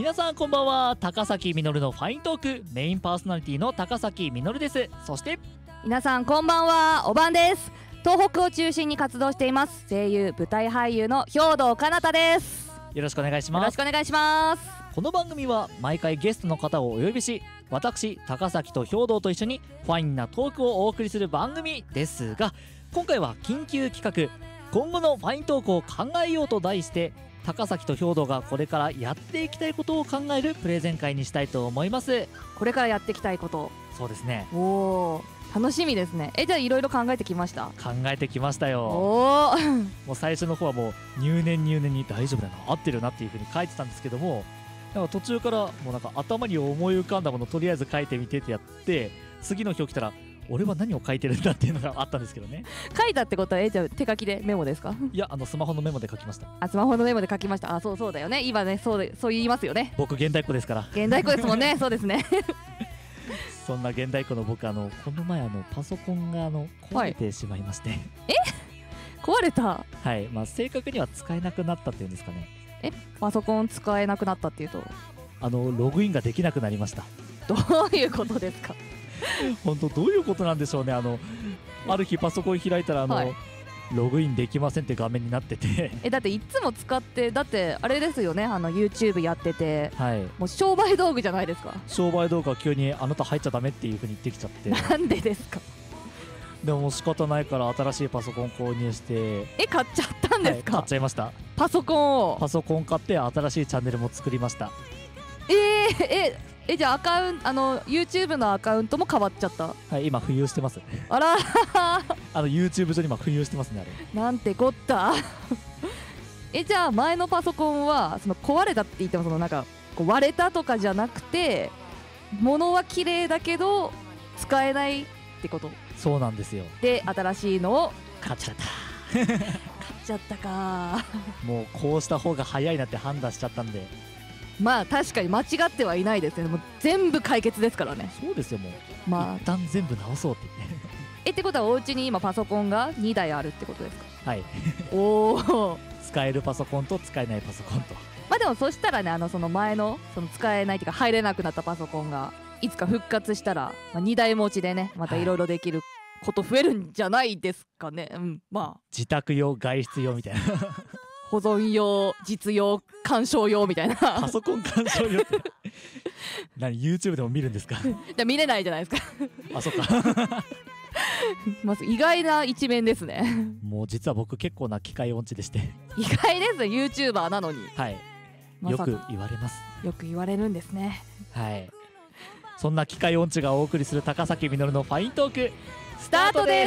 皆さんこんばんは。高崎実のファイントークメインパーソナリティの高崎実です。そして皆さんこんばんは、おばんです。東北を中心に活動しています声優舞台俳優の兵藤かなたです。 よろしくお願いします。 よろしくお願いします。 この番組は毎回ゲストの方をお呼びし、私高崎と兵藤と一緒にファインなトークをお送りする番組ですが、今回は緊急企画今後のファイントークを考えようと題して、高崎と兵藤がこれからやっていきたいことを考えるプレゼン会にしたいと思います。 これからやっていきたいこと。 そうですね。 おー、楽しみですね。じゃあいろいろ考えてきました。 考えてきましたよ。 おーもう最初の方はもう入念に大丈夫だな、合ってるなっていう風に書いてたんですけども、なんか途中からもうなんか頭に思い浮かんだものをとりあえず書いてみてってやって、次の日起きたら俺は何を書いてるんだっていうのがあったんですけどね。 書いたってことはじゃあ手書きでメモですか？ いや、スマホのメモで書きました。 スマホのメモで書きました。そうだよね。今ね、そう言いますよね。 僕現代っ子ですから。 現代っ子ですもんね。そうですね。 そんな現代っ子の僕、この前パソコンが壊れてしまいまして、 壊れた。 はい、正確には使えなくなったっていうんですかね。 パソコン使えなくなったっていうとログインができなくなりました。 どういうことですか？ 本当どういうことなんでしょうね。ある日パソコン開いたらログインできませんって画面になっててだっていつも使って、だってあれですよね、YouTube やってて、 はい、 もう商売道具じゃないですか。 商売道具が急にあなた入っちゃダメっていう風に言ってきちゃって。 なんでですか？ でももう仕方ないから新しいパソコン購入して。 買っちゃったんですか？ はい、買っちゃいました。 パソコンを。 パソコン買って新しいチャンネルも作りました。 じゃあYouTube のアカウントも変わっちゃった？ はい、今浮遊してます。 あら YouTube 上に今浮遊してますね、あれ。 なんてこったじゃあ前のパソコンは壊れたって言ってもなんかこう割れたとかじゃなくて、物は綺麗だけど使えないってこと？ そうなんですよ。 で新しいのを買っちゃった買っちゃったか。 もうこうした方が早いなって判断しちゃったんで。 確かに間違ってはいないですね。もう全部解決ですからね。 そうですよ。もう一旦全部直そうって言ってってことはお家に今パソコンが2台あるってことですか？ はいおお使えるパソコンと使えないパソコンと。 でもそしたらね、その前の使えないっていうか入れなくなったパソコンがいつか復活したら、2台持ちでね、またいろいろできること増えるんじゃないですかね。 自宅用外出用みたいな保存用実用鑑賞用みたいなパソコン鑑賞用って何 YouTube でも見るんですか？ 見れないじゃないですかそっか意外な一面ですね。 もう実は僕結構な機械音痴でして。 意外です。 YouTuber なのに。 はい、よく言われます。 よく言われるんですね。 はい、そんな機械音痴がお送りする高崎実のファイントークスタートです。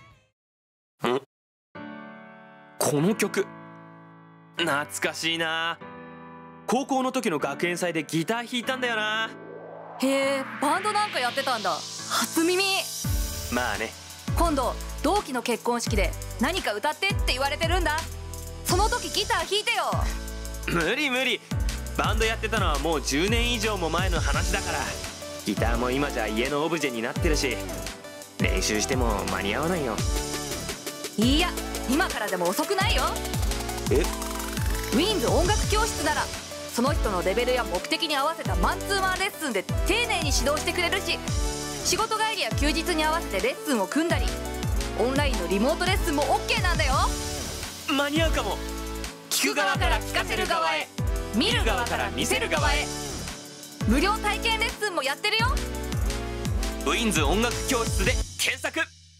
この曲懐かしいな。高校の時の学園祭でギター弾いたんだよな。 へえ、バンドなんかやってたんだ。初耳。 まあね。 今度同期の結婚式で何か歌ってって言われてるんだ。その時ギター弾いてよ。 無理。バンドやってたのはもう10年以上も前の話だから。ギターも今じゃ家のオブジェになってるし、練習しても間に合わないよ。 いや、今からでも遅くないよ。ウィンズ音楽教室ならその人のレベルや目的に合わせたマンツーマンレッスンで丁寧に指導してくれるし、仕事帰りや休日に合わせてレッスンを組んだり、オンラインのリモートレッスンも OK なんだよ。 間に合うかも。聞く側から聞かせる側へ、見る側から見せる側へ。 無料体験レッスンもやってるよ。 ウィンズ音楽教室で検索。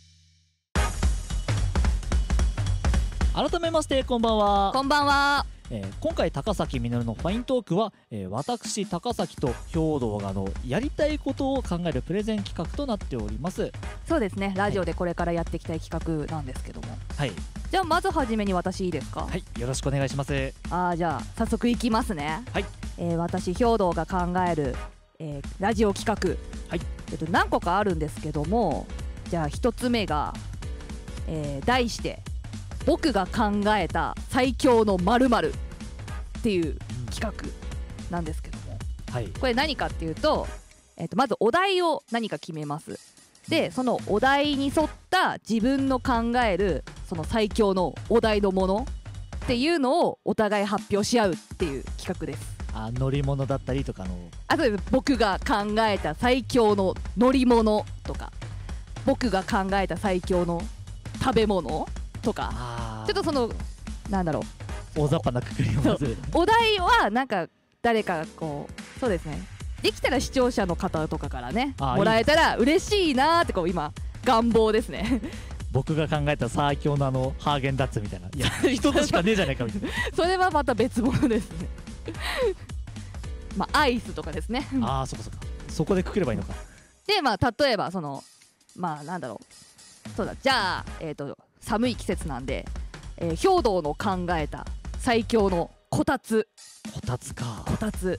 改めましてこんばんは。 こんばんは。 今回高崎実のファイントークは、私高崎と兵藤がやりたいことを考えるプレゼン企画となっております。 そうですね、ラジオでこれからやっていきたい企画なんですけども、 はい、 じゃあまずはじめに私いいですか？ はい、よろしくお願いします。 じゃあ早速いきますね。 はい、 私兵藤が考える、ラジオ企画、 はい、 何個かあるんですけども、じゃあ一つ目が、題して僕が考えた最強の〇〇っていう企画なんですけども、 はい、 これ何かっていうと、まずお題を何か決めます。でそのお題に沿った自分の考えるその最強のお題のものっていうのをお互い発表し合うっていう企画です。 乗り物だったりとかの。 あと僕が考えた最強の乗り物とか、僕が考えた最強の食べ物とか、ちょっとそのなんだろう、 大雑把なくくりをまずお題はなんか誰かがこう、そうですね、できたら視聴者の方とかからねもらえたら嬉しいなーってこう今願望ですね。 僕が考えた最強のハーゲンダッツみたいな、いや一つしかねえじゃねえかみたいな。 それはまた別物ですね。まあアイスとかですね。 ああ、そこそこ、そこでくくればいいのか。 でまあ例えばそのまあなんだろう、そうだ、じゃあ寒い季節なんで、兵道の考えた最強のこたつ。 こたつか。 こたつ、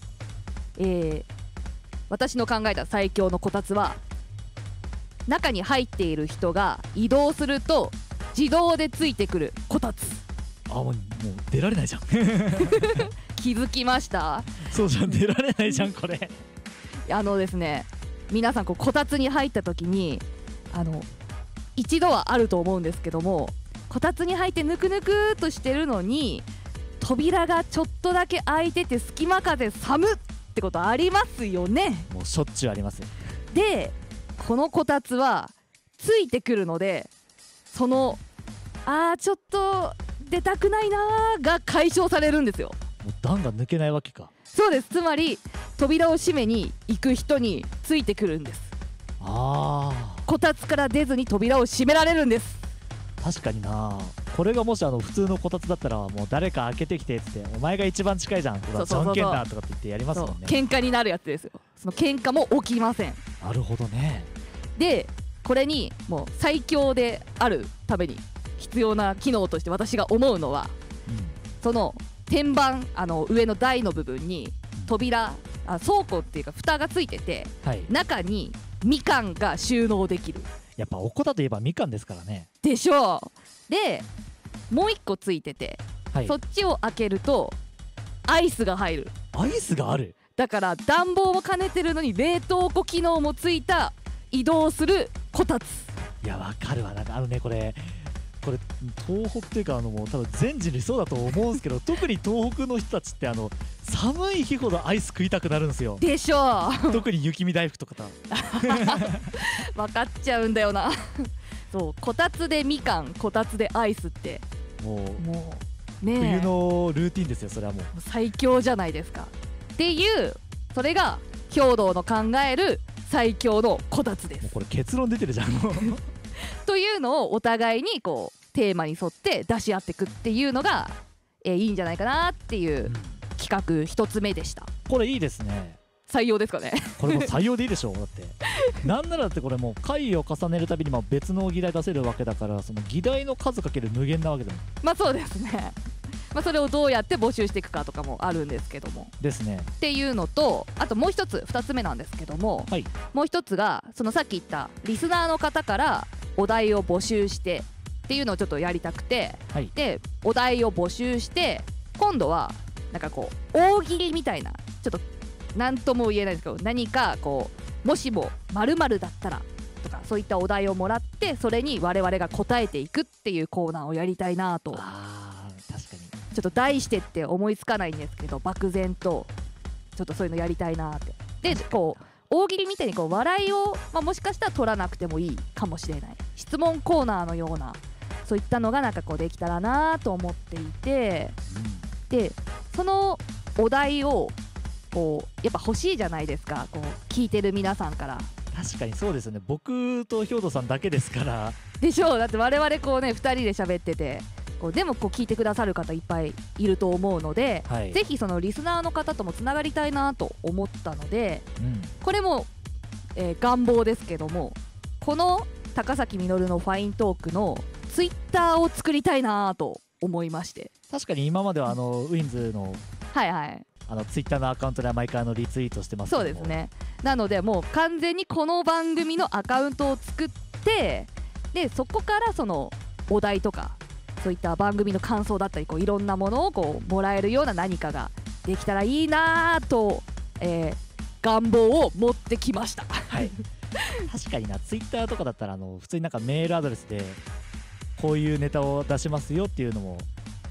私の考えた最強のこたつは、中に入っている人が移動すると自動でついてくるこたつ。 あ、もう出られないじゃん。 気づきました？ そうじゃん、出られないじゃんこれ。 ですね、皆さんこたつに入った時に一度はあると思うんですけども、こたつに入ってぬくぬくーっとしてるのに扉がちょっとだけ開いてて隙間風寒ってことありますよね。 もうしょっちゅうあります。 でこのこたつはついてくるので、そのちょっと出たくないなーが解消されるんですよ。 もう段が抜けないわけか。 そうです。つまり扉を閉めに行く人についてくるんです。こたつから出ずに扉を閉められるんです。 確かにな。これがもし普通のこたつだったら、もう誰か開けてきてっつって、お前が一番近いじゃん、じゃんけんだとかって言ってやりますもんね。 喧嘩になるやつですよ。その喧嘩も起きません。 なるほどね。 でこれにもう最強であるために必要な機能として私が思うのは、その天板上の台の部分に扉、倉庫っていうか蓋がついてて、中にみかんが収納できる。 やっぱおこだといえばみかんですからね。 でしょう。でもう一個ついてて、そっちを開けるとアイスが入る。 アイスがある。 だから暖房も兼ねてるのに冷凍庫機能もついた移動するこたつ。 いやわかるわ。なんかこれ東北っていうかもう多分全人類そうだと思うんですけど、特に東北の人たちって寒い日ほどアイス食いたくなるんですよ。 でしょう。 特に雪見大福とか分かっちゃうんだよな。そう、こたつでみかん、こたつでアイスってもうね、 冬のルーティンですよ。それはもう最強じゃないですかっていう、それが兵道の考える最強のこたつです。 もうこれ結論出てるじゃん。 というのをお互いにテーマに沿って出し合っていくっていうのが、いいんじゃないかなっていう企画一つ目でした。 これいいですね。 採用ですかね。 これも採用でいいでしょう。だってなんならだってこれもう回を重ねるたびに別の議題出せるわけだから、その議題の数かける無限なわけだもん。 まあそうですね。それをどうやって募集していくかとかもあるんですけどもですね。 っていうのと、あともう一つ2つ目なんですけども、もう一つがそのさっき言ったリスナーの方からお題を募集してっていうのをちょっとやりたくて、でお題を募集して今度はなんか大喜利みたいな、ちょっと何とも言えないですけど、何かもしも〇〇だったらとか、そういったお題をもらって、それに我々が答えていくっていうコーナーをやりたいなと。 確かにちょっと題してって思いつかないんですけど、漠然とちょっとそういうのやりたいなって。で大喜利みたいに笑いを、もしかしたら取らなくてもいいかもしれない質問コーナーのような、そういったのがなんかできたらなと思っていて、でそのお題をやっぱ欲しいじゃないですか、聞いてる皆さんから。 確かにそうですよね。僕と兵頭さんだけですから。 でしょう。だって我々2人で喋ってて、でも聞いてくださる方いっぱいいると思うので、ぜひそのリスナーの方ともつながりたいなと思ったので、これも、願望ですけども、この高崎実のファイントークのツイッターを作りたいなと思いまして。 確かに今まではウィンズのツイッターのアカウントで毎回リツイートしてますけども。そうですね。 なのでもう完全にこの番組のアカウントを作って、でそこからそのお題とかそういった番組の感想だったりいろんなものをもらえるような何かができたらいいなと、願望を持ってきました。 確かにな。ツイッターとかだったら普通になんかメールアドレスでこういうネタを出しますよっていうのも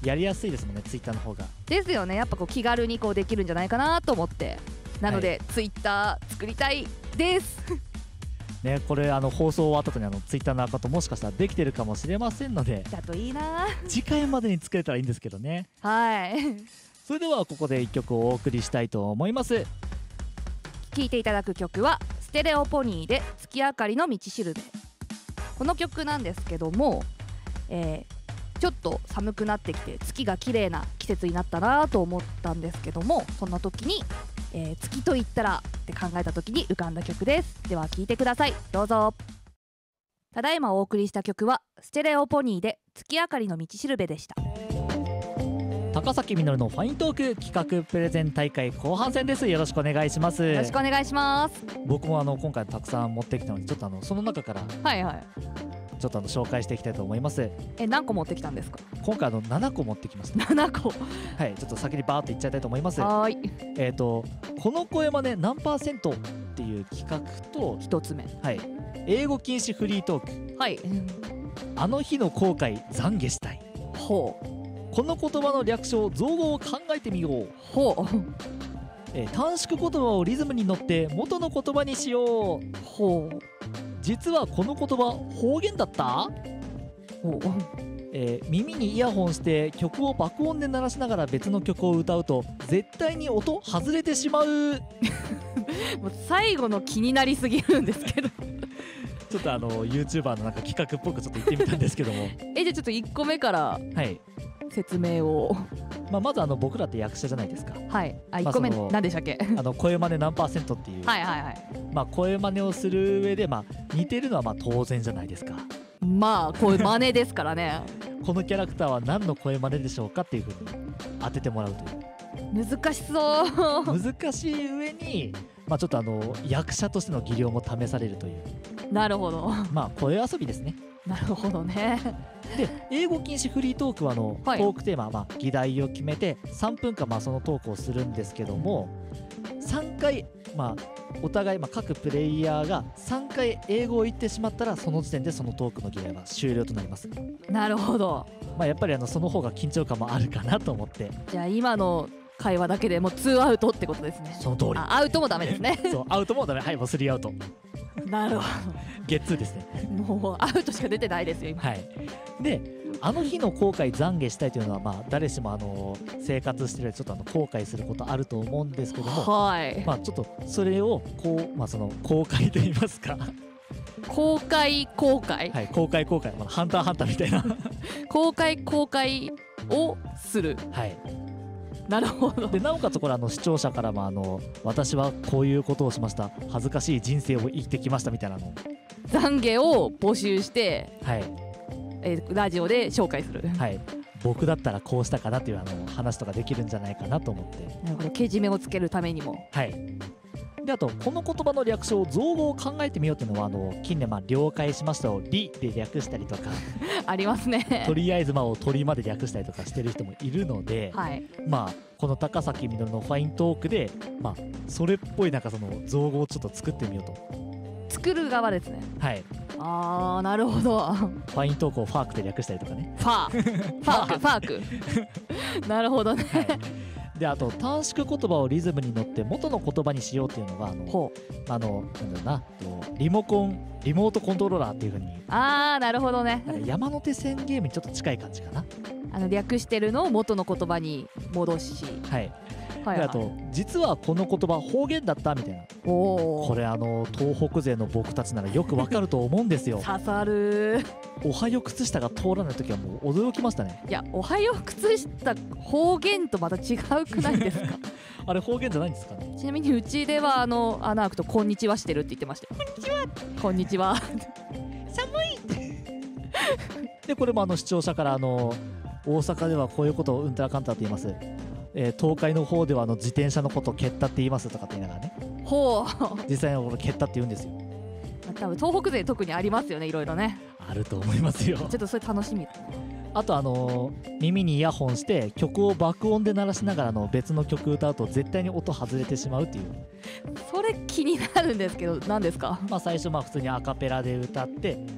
やりやすいですもんね、ツイッターの方が。 ですよね。やっぱこう気軽にこうできるんじゃないかなと思って、なので、ツイッター作りたいですね、これ放送終わった後にツイッターのアカウントもしかしたらできてるかもしれませんので、 だといいな。 次回までに作れたらいいんですけどね。 はいそれではここで1曲をお送りしたいと思います。 聴いていただく曲はステレオポニーで月明かりの道しるべ。この曲なんですけども、ちょっと寒くなってきて月が綺麗な季節になったなと思ったんですけども、そんな時に、月と言ったらって考えた時に浮かんだ曲です。では聴いてください、どうぞ。ただいまお送りした曲はステレオポニーで月明かりの道しるべでした。 高崎みのるのファイントーク企画プレゼン大会後半戦です。よろしくお願いします。 よろしくお願いします。 僕も今回たくさん持ってきたので、ちょっとその中からはいはい、 ちょっと紹介していきたいと思います。 何個持ってきたんですか？ 今回7個持ってきました。 7個はい、ちょっと先にバーッといっちゃいたいと思います。 はい。 この声真似何%っていう企画と、 1つ目、 はい、英語禁止フリートーク、 はい、 あの日の後悔懺悔したい、 ほう、 この言葉の略称造語を考えてみよう、 ほう、 短縮言葉をリズムに乗って元の言葉にしよう、 ほう、 実はこの言葉方言だった、 ほう、 耳にイヤホンして曲を爆音で鳴らしながら別の曲を歌うと絶対に音外れてしまうもう最後の気になりすぎるんですけどちょっとYouTuber の企画っぽくちょっと言ってみたんですけどもじゃあちょっと1個目からはい、 説明をまず僕らって役者じゃないですか。 はい、1個目何でしたっけ？ 声真似何%っていう、 はいはいはい、 声真似をする上で似てるのは当然じゃないですか。 こういう真似ですからねこのキャラクターは何の声真似でしょうかっていう風に当ててもらうという。 難しそう難しい上に、ちょっと役者としての技量も試されるという。 なるほど、 声遊びですね。 なるほどね。 で、英語禁止フリートークはトークテーマ、議題を決めて3分間そのトークをするんですけども、3回お互い各プレイヤーが3回英語を言ってしまったらその時点でそのトークの議題は終了となります。 なるほど。 やっぱりその方が緊張感もあるかなと思って。 じゃあ今の会話だけでもう2アウトってことですね。 その通り。 アウトもダメですねそうアウトもダメ。はい、もう3アウト。 なるほど。 ゲッツーですね。 もうアウトしか出てないですよ今。 はい。で、あの日の後悔懺悔したいというのは誰しも生活してるちょっと後悔することあると思うんですけども、 はい。 ちょっとそれをその後悔と言いますか。 公開はい、公開ハンターハンターみたいな公開をする。 はい。 なるほど。 でなおかつこれ視聴者からも私はこういうことをしました、恥ずかしい人生を生きてきましたみたいなの懺悔を募集して、 はい、 ラジオで紹介する。 はい。僕だったらこうしたかなという話とかできるんじゃないかなと思って。 なるほど。けじめをつけるためにも。 はい。であとこの言葉の略称造語を考えてみようっていうのは近年了解しましたをリで略したりとかありますね。 とりあえずを鳥まで略したりとかしてる人もいるので、 はい、 この高崎みのるのファイントークでそれっぽいその造語をちょっと作ってみようと。 作る側ですね。 はい。 なるほど。 ファイントークをファークで略したりとかね。 ファークなるほどね。 はい。であと短縮言葉をリズムに乗って元の言葉にしようっていうのがなんだろうな、リモートコントローラーっていう風に。 なるほどね。 山手線ゲームにちょっと近い感じかな。 略してるのを元の言葉に戻し、 はい。であと実はこの言葉方言だったみたいな。これ東北勢の僕たちならよくわかると思うんですよ。 刺さる。 おはよ靴下が通らない時はもう驚きましたね。 いや、おはよ靴下方言とまた違うくないですかあれ方言じゃないんですかね。 ちなみにうちでは穴開くとこんにちはしてるって言ってました。こんにちは寒いでこれも視聴者から大阪ではこういうことをうんたらかんたらって言います、東海の方では自転車のことを蹴ったって言いますとかって言いながらね。 ほう実際の蹴ったって言うんですよ。 多分東北勢特にありますよね、いろいろね。 あると思いますよ。 ちょっとそれ楽しみだ。 あと耳にイヤホンして曲を爆音で鳴らしながら別の曲歌うと絶対に音外れてしまうっていう。 それ気になるんですけど何ですか？ 最初普通にアカペラで歌って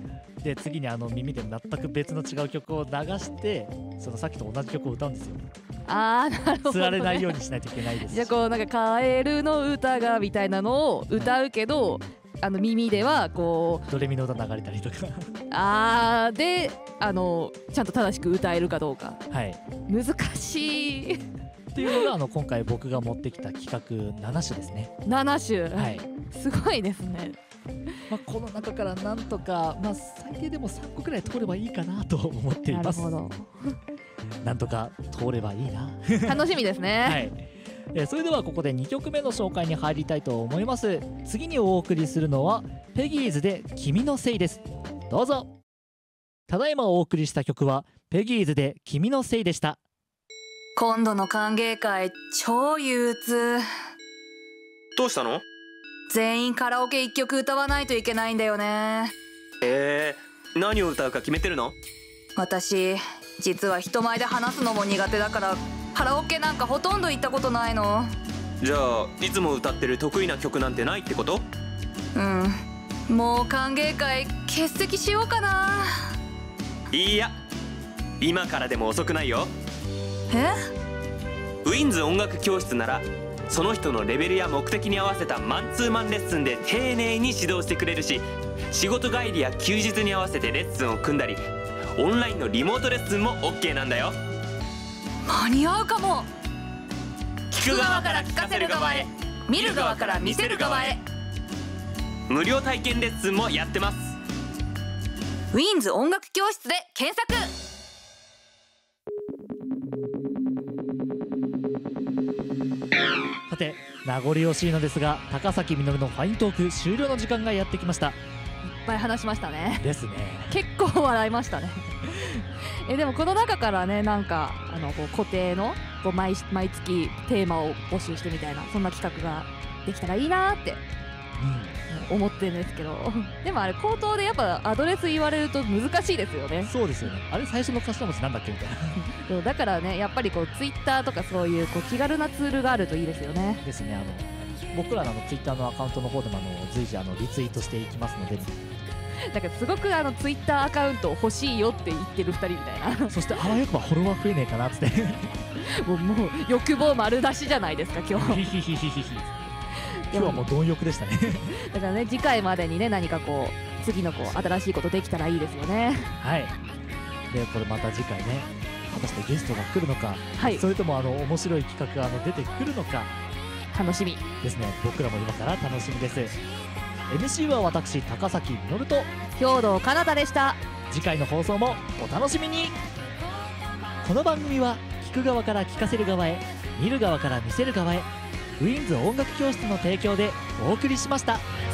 で次に耳で全く別の違う曲を流してそのさっきと同じ曲を歌うんですよ。 なるほど、ね、 釣られないようにしないといけないですし。 じゃあこうなんかカエルの歌がみたいなのを歌うけど、耳ではこうドレミの歌流れたりとかでちゃんと正しく歌えるかどうか。 はい、 難しいっていうのが今回僕が持ってきた企画7種ですね。 7種、 はい、 すごいですね。 この中からなんとか、最低でも3個くらい通ればいいかなと思っています。 なるほどなんとか通ればいいな楽しみですね。 はい、それではここで2曲目の紹介に入りたいと思います。次にお送りするのはペギーズで君のせいです。どうぞ。ただいまお送りした曲はペギーズで君のせいでした。 今度の歓迎会超憂鬱。 どうしたの？ 全員カラオケ1曲歌わないといけないんだよね。 何を歌うか決めてるの？ 私実は人前で話すのも苦手だからカラオケなんかほとんど行ったことないの。 じゃあいつも歌ってる得意な曲なんてないってこと？ もう歓迎会欠席しようかな。 いや今からでも遅くないよ。ウィンズ音楽教室ならその人のレベルや目的に合わせたマンツーマンレッスンで丁寧に指導してくれるし、仕事帰りや休日に合わせてレッスンを組んだりオンラインのリモートレッスンも OK なんだよ。 間に合うかも。 聞く側から聞かせる側へ、 見る側から見せる側へ。 無料体験レッスンもやってます。 ウィンズ音楽教室で検索。 さて名残惜しいのですが高崎実のファイントーク終了の時間がやってきました。 いっぱい話しましたね。 ですね。 結構笑いましたねでもこの中からねなんかこう固定のこう毎月テーマを募集してみたいなそんな企画ができたらいいなーって、思ってるんですけどでもあれ口頭でやっぱアドレス言われると難しいですよね。 そうですよね。あれ最初の頭文字なんだっけみたいなだからねやっぱりこうツイッターとかそういう気軽なツールがあるといいですよね。 ですね。僕らのツイッターのアカウントの方でも随時リツイートしていきますので、 だからすごくツイッターアカウント欲しいよって言ってる2人みたいなそしてあわよくばフォロワー増えねえかなっつってもう欲望丸出しじゃないですか今日今日はもう貪欲でしたねだからね次回までにね何かこう次の新しいことできたらいいですよね。 はい。でこれまた次回ね果たしてゲストが来るのか、 はい、 それとも面白い企画が出てくるのか楽しみですね。僕らも今から楽しみです。MC は私高崎実と兵藤かなたでした。 次回の放送もお楽しみに。この番組は聞く側から聞かせる側へ、見る側から見せる側へ、ウィンズ音楽教室の提供でお送りしました。